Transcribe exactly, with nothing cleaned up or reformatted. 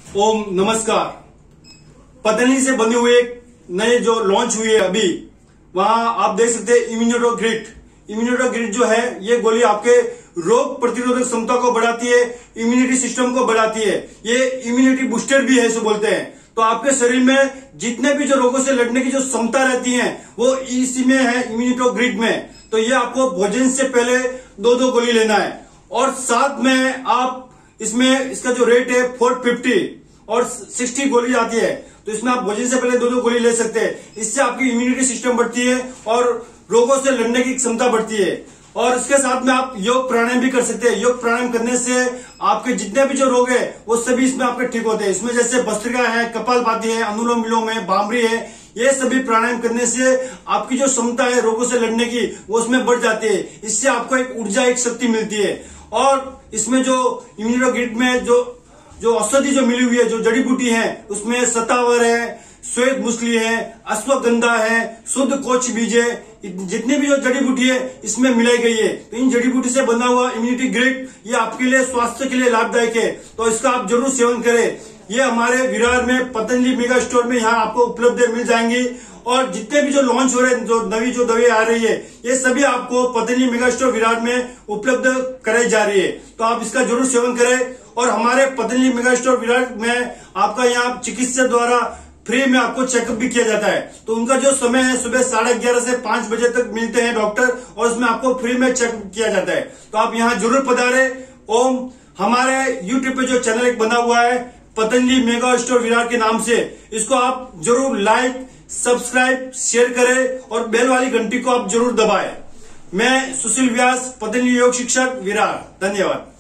ओम नमस्कार। पतंजलि से बने हुए एक नए जो लॉन्च हुई है अभी, वहां आप देख सकते हैं इम्यूनिटो ग्रिड। इम्यूनिटो ग्रिड जो है ये गोली आपके रोग प्रतिरोधक क्षमता को बढ़ाती है, इम्यूनिटी सिस्टम को बढ़ाती है। ये इम्यूनिटी बूस्टर भी है इसे बोलते हैं। तो आपके शरीर में जितने भी जो रोगों से लड़ने की जो क्षमता रहती है वो इसी में है, इम्यूनिटो ग्रिड में। तो ये आपको भोजन से पहले दो दो गोली लेना है और साथ में आप इसमें इसका जो रेट है फोर फिफ्टी और सिक्सटी गोली आती है। तो इसमें आप भोजन से पहले दो दो गोली ले सकते हैं। इससे आपकी इम्यूनिटी सिस्टम बढ़ती है और रोगों से लड़ने की क्षमता बढ़ती है। और इसके साथ में आप योग प्राणायाम भी कर सकते हैं। योग प्राणायाम करने से आपके जितने भी जो रोग है वो सभी इसमें आपके ठीक होते हैं। इसमें जैसे भस्त्रिका है, कपालभाति है, अनुलोम विलोम है, भांबरी है, ये सभी प्राणायाम करने से आपकी जो क्षमता है रोगों से लड़ने की वो उसमें बढ़ जाती है। इससे आपको एक ऊर्जा, एक शक्ति मिलती है। और इसमें जो इम्यूनिटो ग्रिड में जो जो औषधि जो मिली हुई है, जो जड़ी बूटी है, उसमें सतावर है, श्वेत मुसली है, अश्वगंधा है, शुद्ध कोच बीज है, जितनी भी जो जड़ी बूटी है इसमें मिलाई गई है। तो इन जड़ी बूटी से बना हुआ इम्यूनिटी ग्रिड ये आपके लिए स्वास्थ्य के लिए लाभदायक है। तो इसका आप जरूर सेवन करें। ये हमारे विरार में पतंजलि मेगा स्टोर में यहाँ आपको उपलब्ध मिल जाएंगी। और जितने भी जो लॉन्च हो रहे हैं, जो नवी जो दवाई आ रही है, ये सभी आपको पतंजलि मेगा स्टोर विरार में उपलब्ध कराई जा रही है। तो आप इसका जरूर सेवन करें। और हमारे पतंजलि मेगा स्टोर विरार में आपका यहाँ चिकित्सा द्वारा फ्री में आपको चेकअप भी किया जाता है। तो उनका जो समय है सुबह साढ़े ग्यारह से पांच बजे तक मिलते हैं डॉक्टर, और उसमें आपको फ्री में चेकअप किया जाता है। तो आप यहाँ जरूर पधारे। ओम हमारे यूट्यूब पे जो चैनल एक बना हुआ है पतंजलि मेगा स्टोर विरार के नाम से, इसको आप जरूर लाइक, सब्सक्राइब, शेयर करें और बेल वाली घंटी को आप जरूर दबाएं। मैं सुशील व्यास, पतंजलि योग शिक्षक, विरार। धन्यवाद।